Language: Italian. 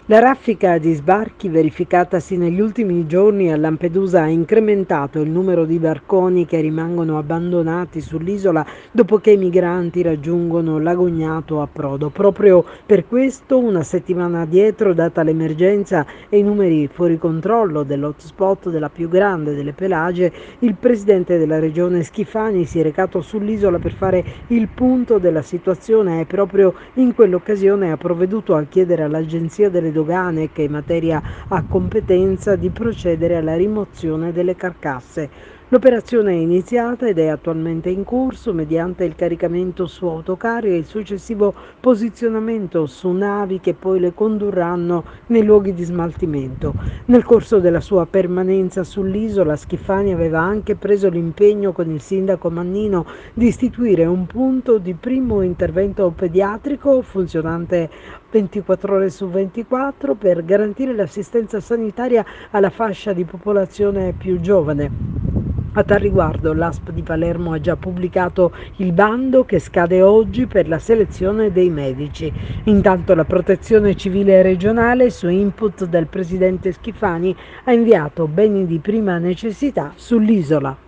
La raffica di sbarchi verificatasi negli ultimi giorni a Lampedusa ha incrementato il numero di barconi che rimangono abbandonati sull'isola dopo che i migranti raggiungono l'agognato approdo. Proprio per questo, una settimana addietro, data l'emergenza e i numeri fuori controllo dell'hotspot della più grande delle Pelagie, il presidente della regione Schifani si è recato sull'isola per fare il punto della situazione e proprio in quell'occasione ha provveduto a chiedere all'Agenzia delle Dogane, che in materia ha competenza, di procedere alla rimozione delle carcasse. L'operazione è iniziata ed è attualmente in corso mediante il caricamento su autocarri e il successivo posizionamento su navi che poi le condurranno nei luoghi di smaltimento. Nel corso della sua permanenza sull'isola, Schifani aveva anche preso l'impegno con il sindaco Mannino di istituire un punto di primo intervento pediatrico funzionante 24 ore su 24 per garantire l'assistenza sanitaria alla fascia di popolazione più giovane. A tal riguardo l'ASP di Palermo ha già pubblicato il bando che scade oggi per la selezione dei medici. Intanto la Protezione Civile regionale, su input del presidente Schifani, ha inviato beni di prima necessità sull'isola.